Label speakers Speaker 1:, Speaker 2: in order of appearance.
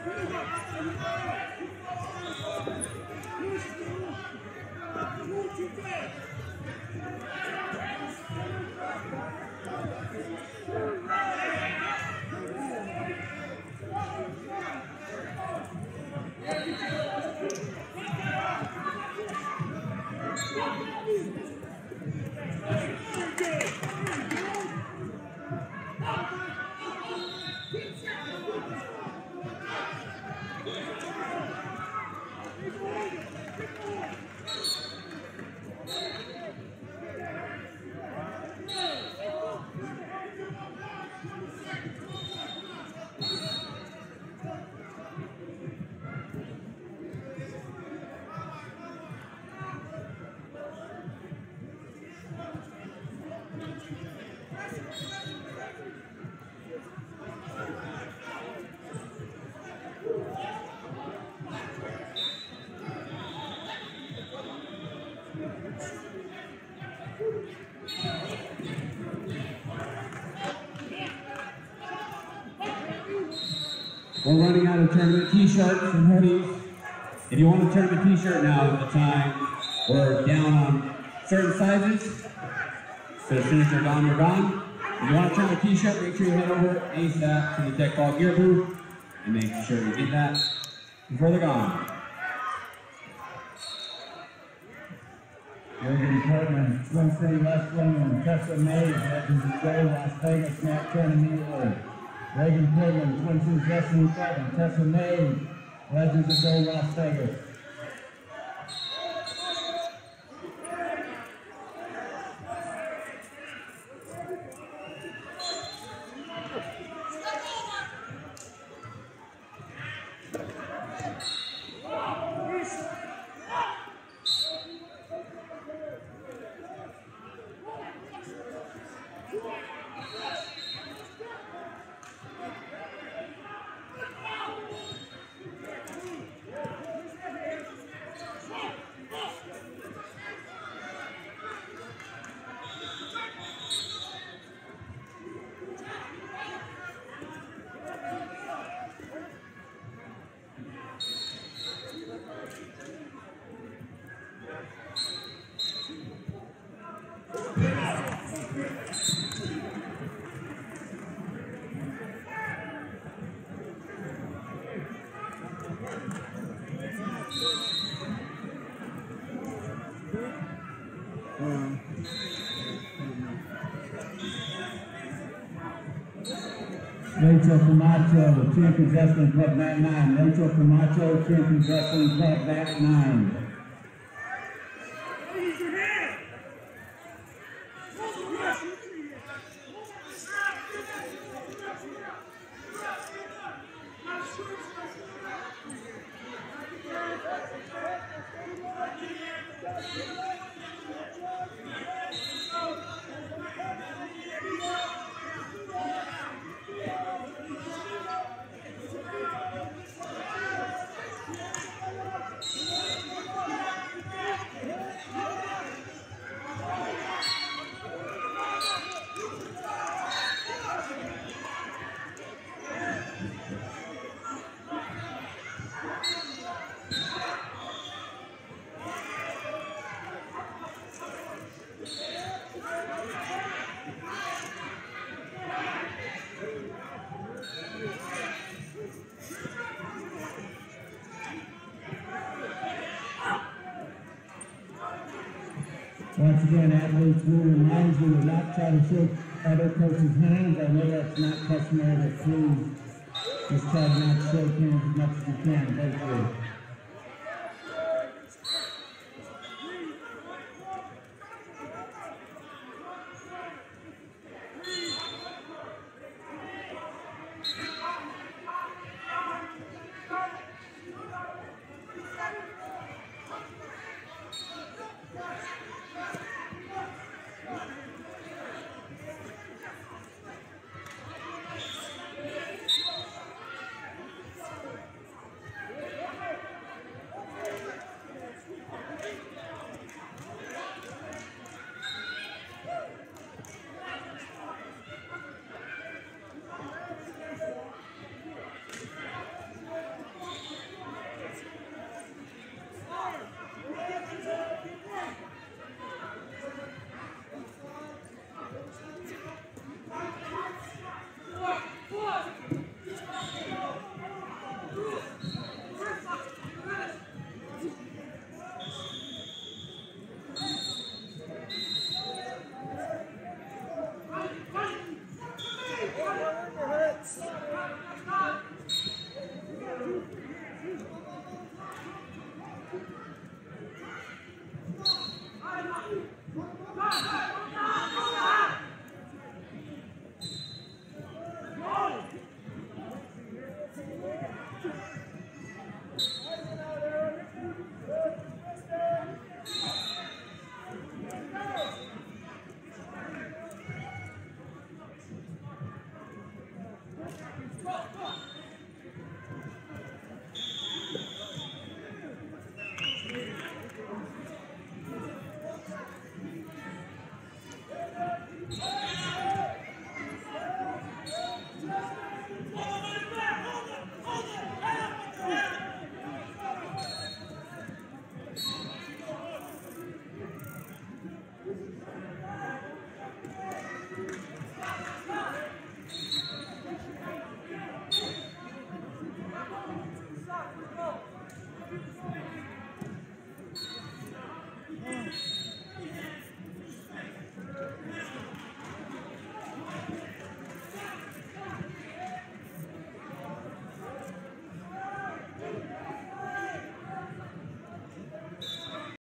Speaker 1: We're running out of tournament t-shirts and hoodies. If you want a tournament t-shirt, now is the time. We're down on certain sizes. So as soon as they're gone, they're gone. If you want a tournament t-shirt, make sure you head over ASAP to the Tech Ball Gear booth and make sure you get that before they're gone.
Speaker 2: Reagan Portman, Swim City Wrestling, and Tessa Mays, Legends of Go, Las Vegas, Matt Ken immediately. Reagan Portman, Twin Cities Wrestling Club, and Tessa Mays, Legends of Go, Las Vegas. Rachel Camacho, Champions Wrestling Club, Mat 9. Rachel Camacho, Champions Wrestling Club, Mat 9. Once again, athletes will remind you to not try to shake other coaches' hands. I know that's not customary, but please just try to not shake hands as much as you can. Thank you.